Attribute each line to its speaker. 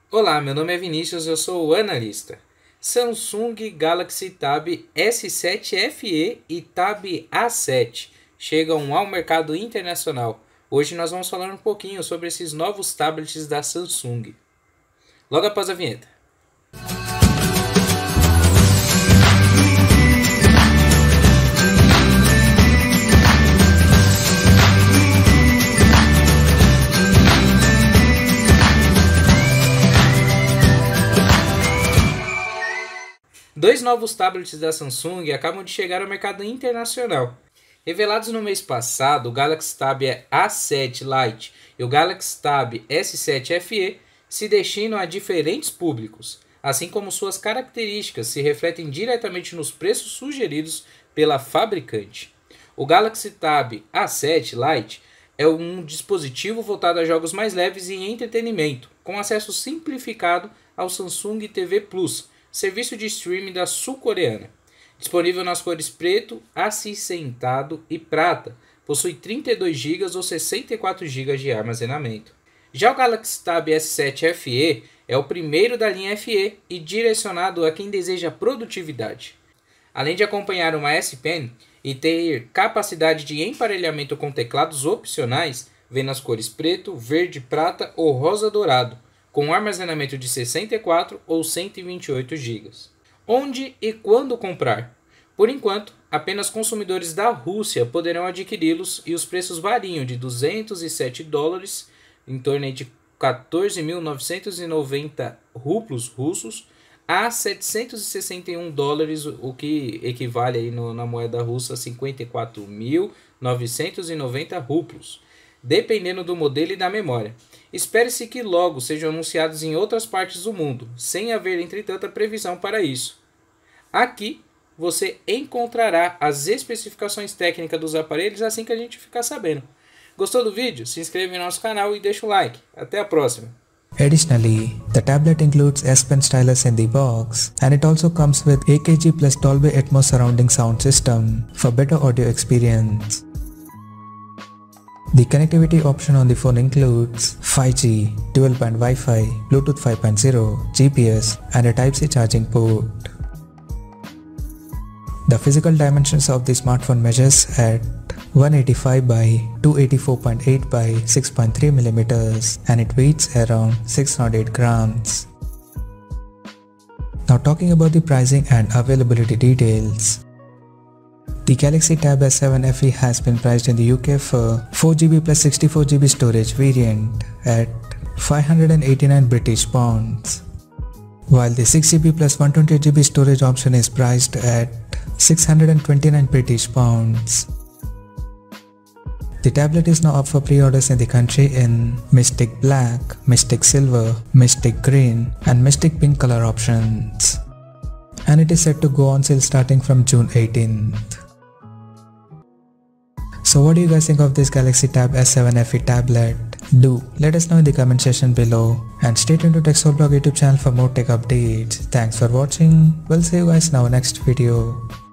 Speaker 1: Olá, meu nome é Vinícius, eu sou o analista. Samsung Galaxy Tab S7 FE e Tab A7 chegam ao mercado internacional. Hoje nós vamos falar um pouquinho sobre esses novos tablets da Samsung. Logo após a vinheta. Dois novos tablets da Samsung acabam de chegar ao mercado internacional. Revelados no mês passado, o Galaxy Tab A7 Lite e o Galaxy Tab S7 FE se destinam a diferentes públicos, assim como suas características se refletem diretamente nos preços sugeridos pela fabricante. O Galaxy Tab A7 Lite é um dispositivo voltado a jogos mais leves e entretenimento, com acesso simplificado ao Samsung TV Plus, serviço de streaming da sul-coreana. Disponível nas cores preto, acinzentado e prata, possui 32 GB ou 64 GB de armazenamento. Já o Galaxy Tab S7 FE é o primeiro da linha FE e direcionado a quem deseja produtividade. Além de acompanhar uma S Pen e ter capacidade de emparelhamento com teclados opcionais, vem nas cores preto, verde, prata ou rosa dourado, com armazenamento de 64 ou 128 GB. Onde e quando comprar? Por enquanto, apenas consumidores da Rússia poderão adquiri-los e os preços variam de $207, em torno de 14.990 rublos russos, a $761, o que equivale aí na moeda russa a 54.990 rublos, dependendo do modelo e da memória. Espere-se que logo sejam anunciados em outras partes do mundo, sem haver, entretanto, a previsão para isso. Aqui você encontrará as especificações técnicas dos aparelhos assim que a gente ficar sabendo. Gostou do vídeo? Se inscreva em nosso canal e deixa o like. Até a próxima!
Speaker 2: Additionally, the tablet includes S Pen stylus in the box, and it also comes with AKG plus Dolby Atmos surrounding sound system for better audio experience. The connectivity option on the phone includes 5G, dual-band Wi-Fi, Bluetooth 5.0, GPS and a Type-C charging port. The physical dimensions of the smartphone measures at 185 by 284.8 by 6.3 mm and it weighs around 608 grams. Now talking about the pricing and availability details. The Galaxy Tab S7 FE has been priced in the UK for 4GB plus 64GB storage variant at £589, while the 6GB plus 128GB storage option is priced at £629. The tablet is now up for pre-orders in the country in Mystic Black, Mystic Silver, Mystic Green and Mystic Pink color options, and it is set to go on sale starting from June 18th. So what do you guys think of this Galaxy Tab S7 FE tablet? Do let us know in the comment section below and stay tuned to TechSolveblog YouTube channel for more tech updates. Thanks for watching. We'll see you guys in our next video.